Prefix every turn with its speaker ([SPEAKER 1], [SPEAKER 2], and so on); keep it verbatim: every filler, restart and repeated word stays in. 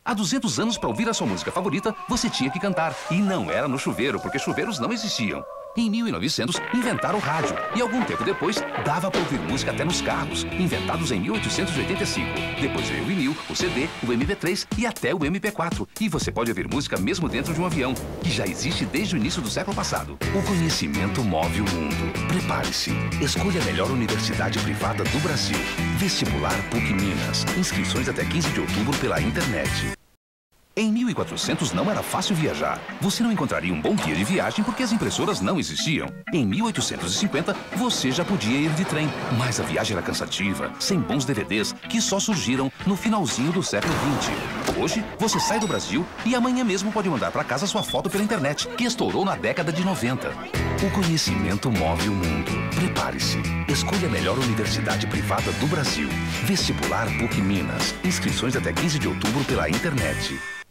[SPEAKER 1] Há duzentos anos, para ouvir a sua música favorita, você tinha que cantar. E não era no chuveiro, porque chuveiros não existiam. Em mil e novecentos, inventaram o rádio. E algum tempo depois, dava para ouvir música até nos carros, inventados em mil oitocentos e oitenta e cinco. Depois veio o vinil, o C D, o M P três e até o M P quatro. E você pode ouvir música mesmo dentro de um avião, que já existe desde o início do século passado. O conhecimento move o mundo. Prepare-se. Escolha a melhor universidade privada do Brasil. Vestibular PUC Minas. Inscrições até quinze de outubro pela internet. Em mil e quatrocentos não era fácil viajar. Você não encontraria um bom guia de viagem porque as impressoras não existiam. Em mil oitocentos e cinquenta, você já podia ir de trem. Mas a viagem era cansativa, sem bons D V Ds, que só surgiram no finalzinho do século vinte. Hoje, você sai do Brasil e amanhã mesmo pode mandar para casa sua foto pela internet, que estourou na década de noventa. O conhecimento move o mundo. Prepare-se. Escolha a melhor universidade privada do Brasil. Vestibular PUC Minas. Inscrições até quinze de outubro pela internet.